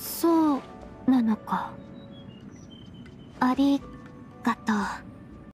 そうなのか。ありがとう。